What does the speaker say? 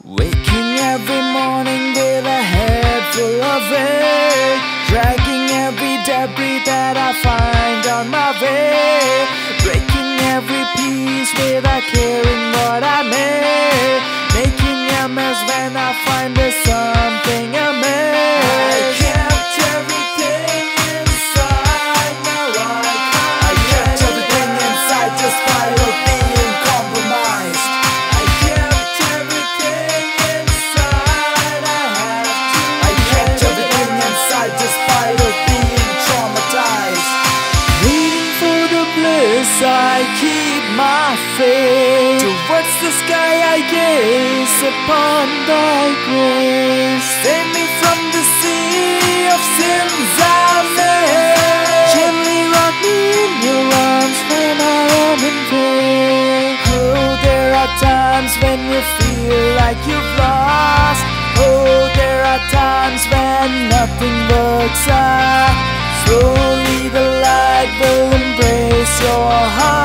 Waking every morning with a head full of air, dragging every debris that I find on my way, breaking every piece without caring what I made, making a mess when I find there's something amiss. I kept everything inside, now I kept everything inside despite of being compromised. I kept everything inside, I kept everything inside despite of being traumatized. Waiting for the bliss, I keep my faith. Towards the sky I gaze upon thy grace. Save me from the sea of sins I made. Gently rock me in your arms when I am in pain. Oh, there are times when you feel like you've lost. Oh, there are times when nothing works out. Slowly the light will embrace your heart.